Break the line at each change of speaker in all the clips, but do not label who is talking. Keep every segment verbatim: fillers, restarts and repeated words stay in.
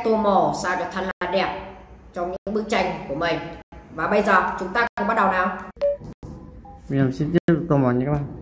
tô màu sao cho thật là đẹp trong những bức tranh của mình. Và bây giờ chúng ta cùng bắt đầu nào.
Mình sẽ tiếp tục tô màu nha các bạn.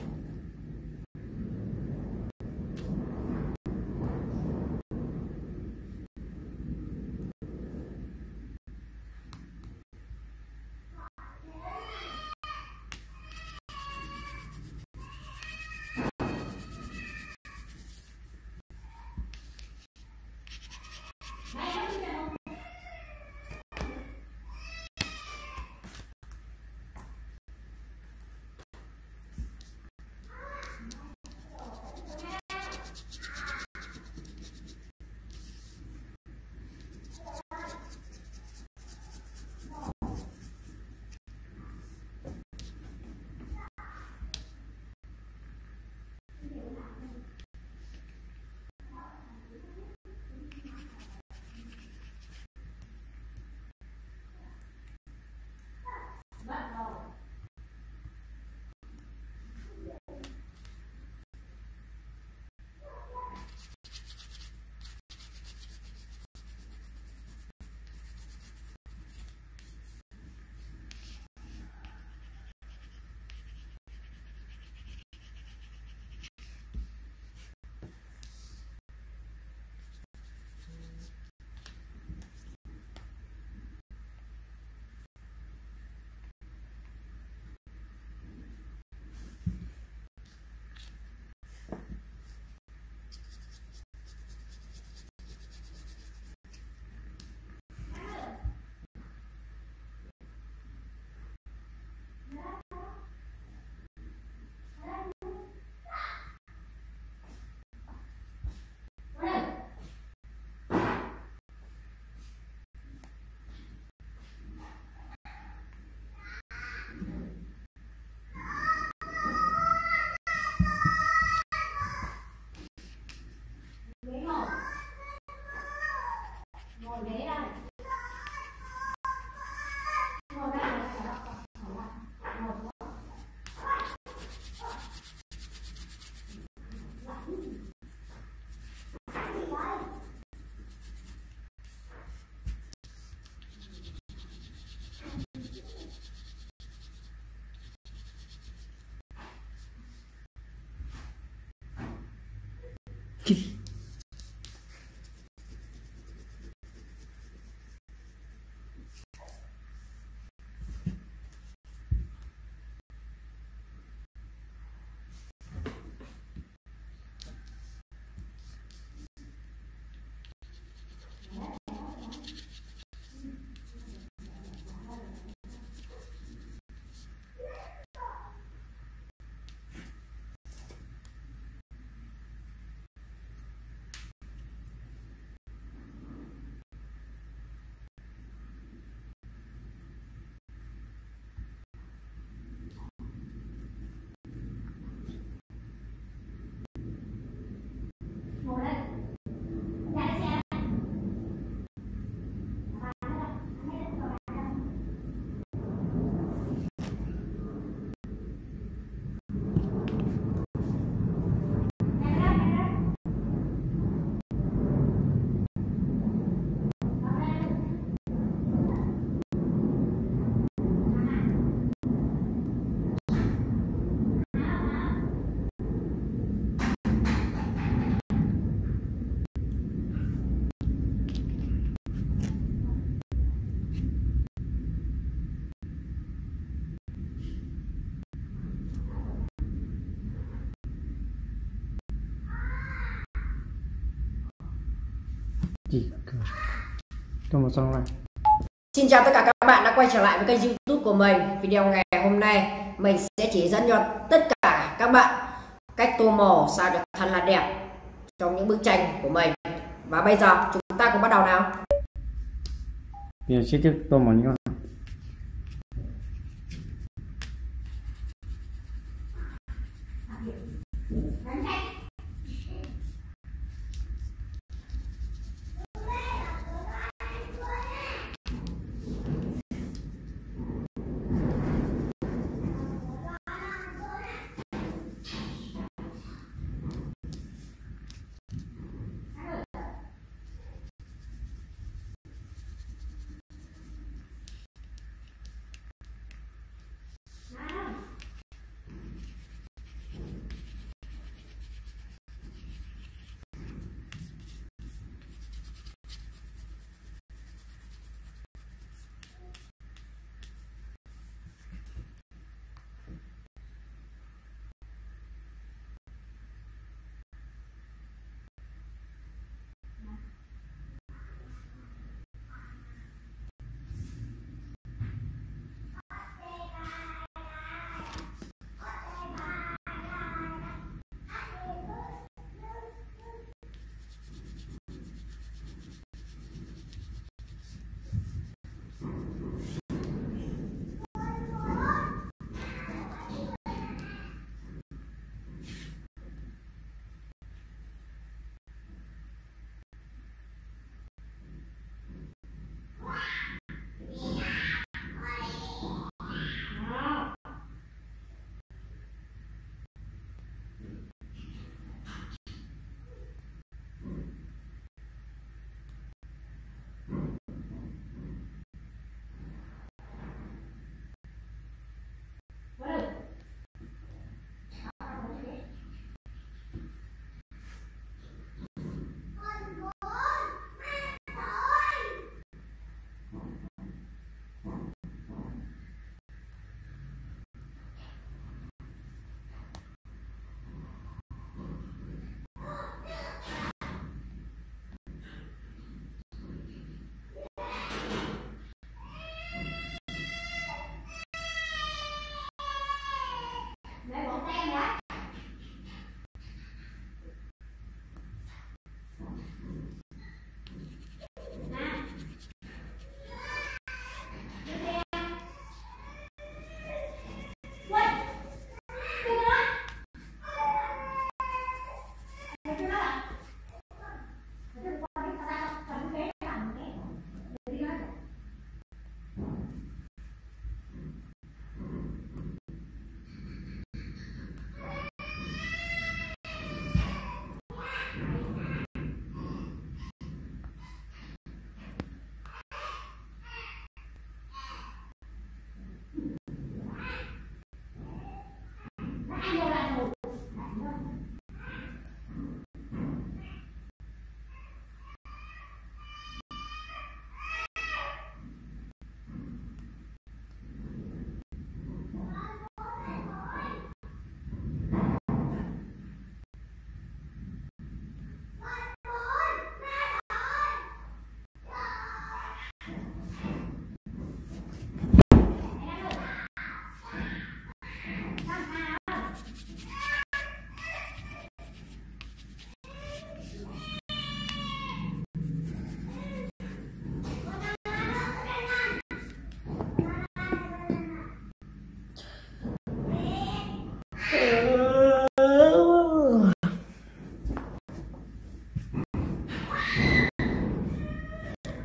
Chỉ tô màu xong này.
Xin chào tất cả các bạn đã quay trở lại với kênh YouTube của mình. Video ngày hôm nay mình sẽ chỉ dẫn cho tất cả các bạn cách tô màu sao cho thật là đẹp trong những bức tranh của mình. Và bây giờ chúng ta cùng bắt đầu nào.
Mình sẽ tiếp tục tô màu nha các bạn.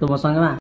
tô màu son các bạn.